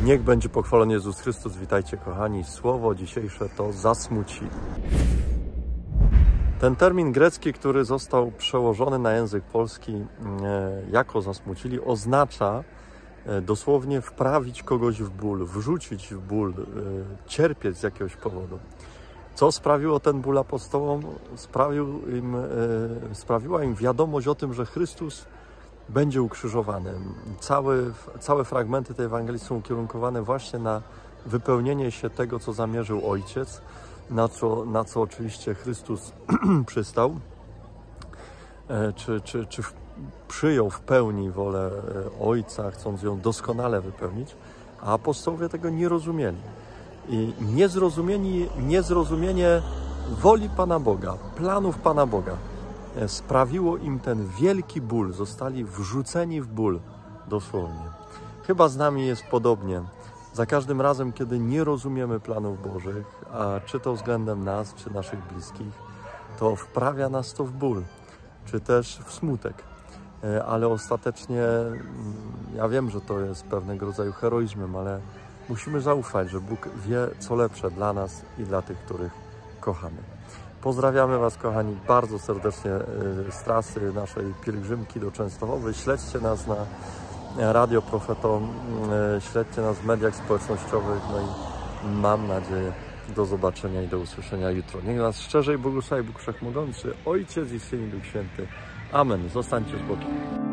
Niech będzie pochwalony Jezus Chrystus. Witajcie kochani. Słowo dzisiejsze to zasmucili. Ten termin grecki, który został przełożony na język polski jako zasmucili, oznacza dosłownie wprawić kogoś w ból, wrzucić w ból, cierpieć z jakiegoś powodu. Co sprawiło ten ból apostołom? Sprawiła im wiadomość o tym, że Chrystus będzie ukrzyżowany. Całe fragmenty tej Ewangelii są ukierunkowane właśnie na wypełnienie się tego, co zamierzył Ojciec, na co oczywiście Chrystus przystał, czy przyjął w pełni wolę Ojca, chcąc ją doskonale wypełnić, a apostołowie tego nie rozumieli. I niezrozumienie woli Pana Boga, planów Pana Boga sprawiło im ten wielki ból, zostali wrzuceni w ból dosłownie. Chyba z nami jest podobnie. Za każdym razem, kiedy nie rozumiemy planów Bożych, a czy to względem nas, czy naszych bliskich, to wprawia nas to w ból, czy też w smutek. Ale ostatecznie, ja wiem, że to jest pewnego rodzaju heroizmem, ale musimy zaufać, że Bóg wie, co lepsze dla nas i dla tych, których kochamy. Pozdrawiamy Was, kochani, bardzo serdecznie z trasy naszej pielgrzymki do Częstochowy. Śledźcie nas na Radio Profeto, śledźcie nas w mediach społecznościowych, no i mam nadzieję do zobaczenia i do usłyszenia jutro. Niech nas szczerze i błogosławi Bóg Wszechmogący, Ojciec i Syn i Duch Święty. Amen. Zostańcie z Bogiem.